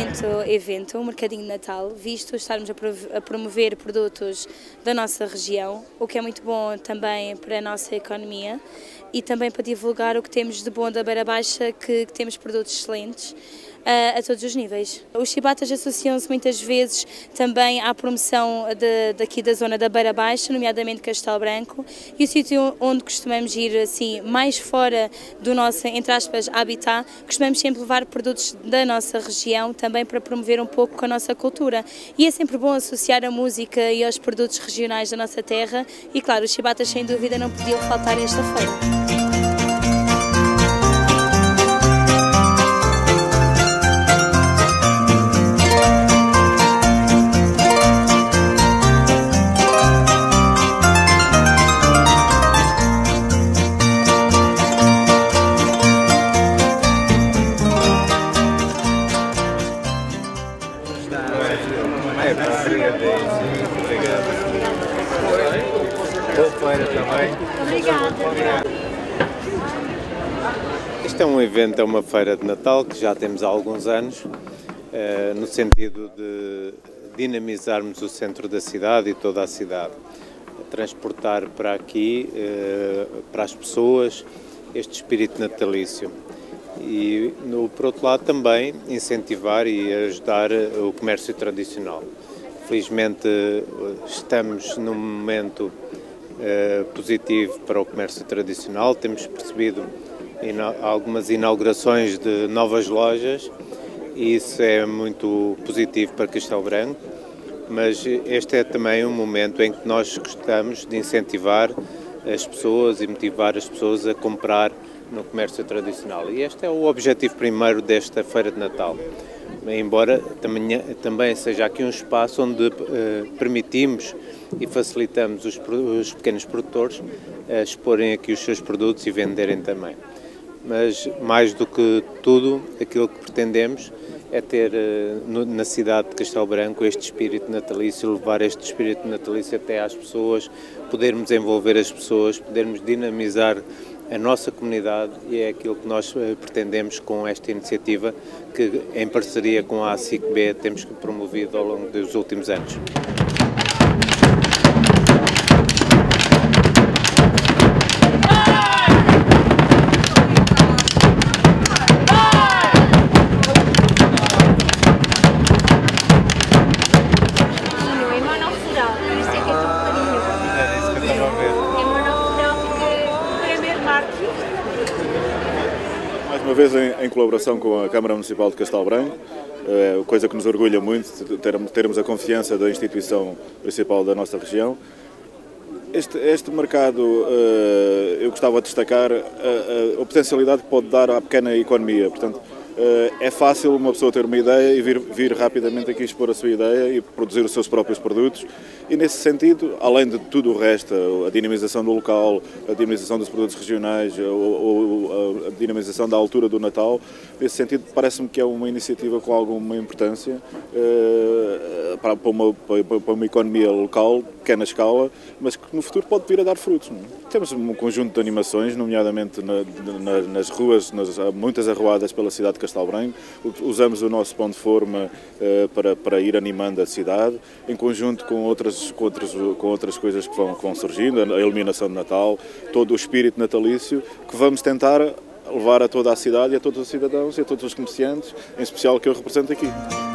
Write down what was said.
excelente evento, um mercadinho de Natal, visto estarmos a promover produtos da nossa região, o que é muito bom também para a nossa economia e também para divulgar o que temos de bom da Beira Baixa, que temos produtos excelentes a todos os níveis. Os chibatas associam-se muitas vezes também à promoção daqui da zona da Beira Baixa, nomeadamente Castelo Branco, e o sítio onde costumamos ir assim mais fora do nosso, entre aspas, habitat, costumamos sempre levar produtos da nossa região também para promover um pouco com a nossa cultura. E é sempre bom associar a música e aos produtos regionais da nossa terra e claro, os chibatas sem dúvida não podiam faltar esta feira. Boa feira também. Obrigada. Este é um evento, é uma feira de Natal que já temos há alguns anos, no sentido de dinamizarmos o centro da cidade e toda a cidade. Transportar para aqui, para as pessoas, este espírito natalício. E, por outro lado, também incentivar e ajudar o comércio tradicional. Felizmente estamos num momento positivo para o comércio tradicional, temos percebido algumas inaugurações de novas lojas e isso é muito positivo para Castelo Branco, mas este é também um momento em que nós gostamos de incentivar as pessoas e motivar as pessoas a comprar no comércio tradicional. E este é o objetivo primeiro desta Feira de Natal. Embora também seja aqui um espaço onde permitimos e facilitamos os pequenos produtores a exporem aqui os seus produtos e venderem também. Mas, mais do que tudo, aquilo que pretendemos é ter na cidade de Castelo Branco este espírito natalício, levar este espírito natalício até às pessoas, podermos envolver as pessoas, podermos dinamizar a nossa comunidade e é aquilo que nós pretendemos com esta iniciativa que, em parceria com a ASIC-B, temos promovido ao longo dos últimos anos. Mais uma vez em colaboração com a Câmara Municipal de Castelo Branco, coisa que nos orgulha muito, termos a confiança da instituição principal da nossa região. Este mercado, eu gostava de destacar a potencialidade que pode dar à pequena economia. Portanto, é fácil uma pessoa ter uma ideia e vir rapidamente aqui expor a sua ideia e produzir os seus próprios produtos. E nesse sentido, além de tudo o resto, a dinamização do local, a dinamização dos produtos regionais, a dinamização da altura do Natal, nesse sentido parece-me que é uma iniciativa com alguma importância para uma economia local, pequena escala, mas que no futuro pode vir a dar frutos. Não é? Temos um conjunto de animações, nomeadamente nas ruas, muitas arruadas pela cidade de Castelo Branco. Usamos o nosso ponto de forma para ir animando a cidade, em conjunto com outras coisas que vão surgindo, a iluminação de Natal, todo o espírito natalício, que vamos tentar levar a toda a cidade e a todos os cidadãos e a todos os comerciantes, em especial que eu represento aqui.